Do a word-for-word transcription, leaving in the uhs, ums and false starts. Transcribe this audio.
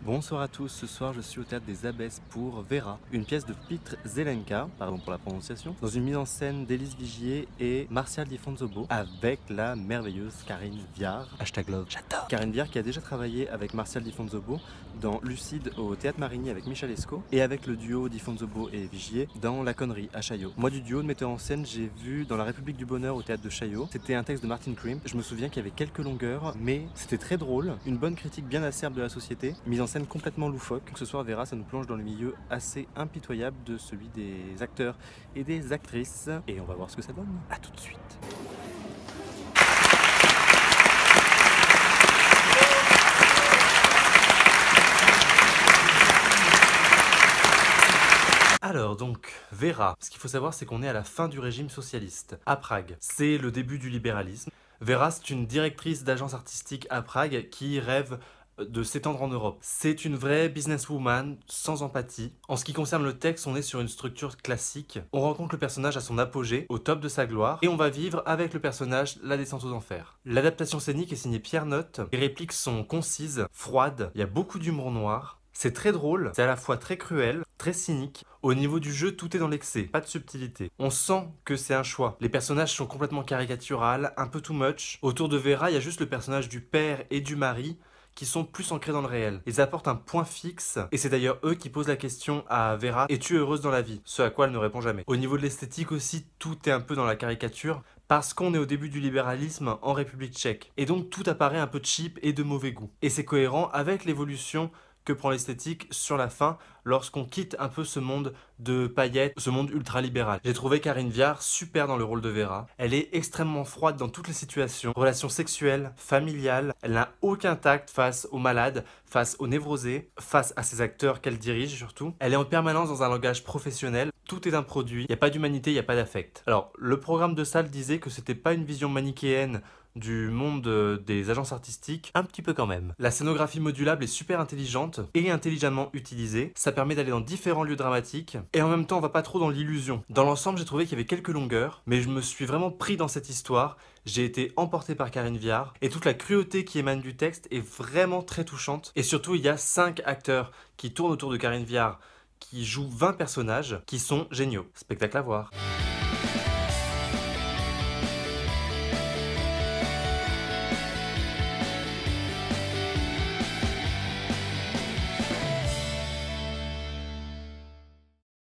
Bonsoir à tous, ce soir je suis au Théâtre des Abbesses pour Vera, une pièce de Petr Zelenka, pardon pour la prononciation, dans une mise en scène d'Élise Vigier et Martial Di Fonzobo, avec la merveilleuse Karine Viard, hashtag love, j'adore Karine Viard qui a déjà travaillé avec Martial Di Fonzobo dans Lucide au Théâtre Marigny avec Michel Esco, et avec le duo Di Fonzobo et Vigier dans La Connerie à Chaillot. Moi du duo de metteur en scène, j'ai vu dans La République du Bonheur au Théâtre de Chaillot, c'était un texte de Martin Krim, je me souviens qu'il y avait quelques longueurs, mais c'était très drôle, une bonne critique bien acerbe de la société, mise en scène complètement loufoque. Ce soir, Vera, ça nous plonge dans le milieu assez impitoyable de celui des acteurs et des actrices. Et on va voir ce que ça donne. A tout de suite. Alors donc, Vera, ce qu'il faut savoir c'est qu'on est à la fin du régime socialiste, à Prague. C'est le début du libéralisme. Vera, c'est une directrice d'agence artistique à Prague qui rêve de s'étendre en Europe. C'est une vraie businesswoman, sans empathie. En ce qui concerne le texte, on est sur une structure classique. On rencontre le personnage à son apogée, au top de sa gloire, et on va vivre avec le personnage la descente aux enfers. L'adaptation scénique est signée Pierre Notte, les répliques sont concises, froides, il y a beaucoup d'humour noir. C'est très drôle, c'est à la fois très cruel, très cynique. Au niveau du jeu, tout est dans l'excès, pas de subtilité. On sent que c'est un choix. Les personnages sont complètement caricaturales, un peu too much. Autour de Vera, il y a juste le personnage du père et du mari, qui sont plus ancrés dans le réel. Ils apportent un point fixe, et c'est d'ailleurs eux qui posent la question à Vera « Es-tu heureuse dans la vie ?» Ce à quoi elle ne répond jamais. Au niveau de l'esthétique aussi, tout est un peu dans la caricature, parce qu'on est au début du libéralisme en République tchèque. Et donc tout apparaît un peu cheap et de mauvais goût. Et c'est cohérent avec l'évolution que prend l'esthétique sur la fin lorsqu'on quitte un peu ce monde de paillettes, ce monde ultra-libéral. J'ai trouvé Karine Viard super dans le rôle de Vera. Elle est extrêmement froide dans toutes les situations, relations sexuelles, familiales. Elle n'a aucun tact face aux malades, face aux névrosés, face à ces acteurs qu'elle dirige surtout. Elle est en permanence dans un langage professionnel. Tout est un produit, il n'y a pas d'humanité, il n'y a pas d'affect. Alors, le programme de salle disait que c'était pas une vision manichéenne du monde des agences artistiques, un petit peu quand même. La scénographie modulable est super intelligente et intelligemment utilisée. Ça permet d'aller dans différents lieux dramatiques et en même temps on va pas trop dans l'illusion. Dans l'ensemble j'ai trouvé qu'il y avait quelques longueurs, mais je me suis vraiment pris dans cette histoire. J'ai été emporté par Karine Viard et toute la cruauté qui émane du texte est vraiment très touchante. Et surtout il y a cinq acteurs qui tournent autour de Karine Viard, qui jouent vingt personnages qui sont géniaux. Spectacle à voir.